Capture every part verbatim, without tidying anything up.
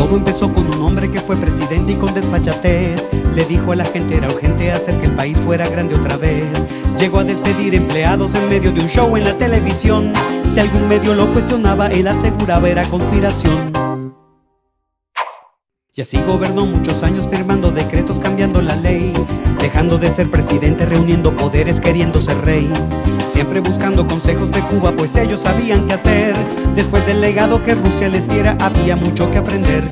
Todo empezó con un hombre que fue presidente y con desfachatez le dijo a la gente era urgente hacer que el país fuera grande otra vez. Llegó a despedir empleados en medio de un show en la televisión. Si algún medio lo cuestionaba, él aseguraba era conspiración. Y así gobernó muchos años firmando decretos, cambiando la ley, dejando de ser presidente, reuniendo poderes, queriendo ser rey. Siempre buscando consejos de Cuba, pues ellos sabían qué hacer. Después del legado que Rusia les diera, había mucho que aprender.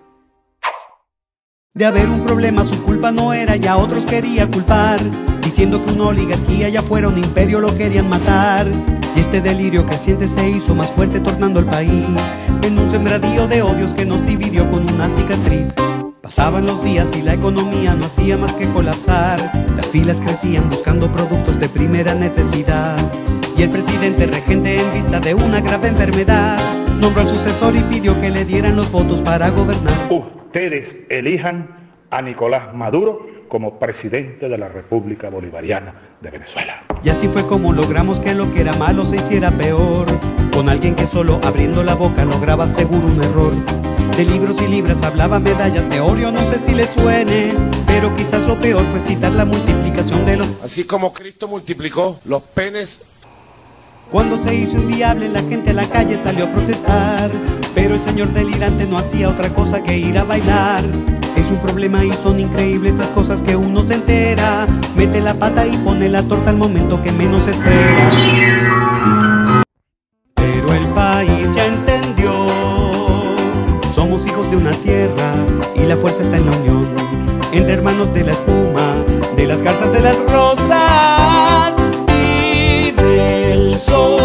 De haber un problema su culpa no era, ya otros quería culpar, diciendo que una oligarquía ya fuera un imperio lo querían matar. Y este delirio creciente se hizo más fuerte, tornando el país en un sembradío de odios que nos dividió con una cicatriz. Pasaban los días y la economía no hacía más que colapsar. Las filas crecían buscando productos de primera necesidad. Y el presidente regente, en vista de una grave enfermedad, nombró al sucesor y pidió que le dieran los votos para gobernar. Ustedes elijan a Nicolás Maduro como presidente de la República Bolivariana de Venezuela. Y así fue como logramos que lo que era malo se hiciera peor, con alguien que solo abriendo la boca lograba seguro un error. De libros y libras hablaba medallas de oro, no sé si le suene, pero quizás lo peor fue citar la multiplicación de los... Así como Cristo multiplicó los penes. Cuando se hizo inviable, la gente a la calle salió a protestar, pero el señor delirante no hacía otra cosa que ir a bailar. Es un problema y son increíbles esas cosas que uno se entera. Mete la pata y pone la torta al momento que menos espera. Pero el país ya entendió, somos hijos de una tierra y la fuerza está en la unión, entre hermanos de la espuma, de las garzas, de las rosas y del sol.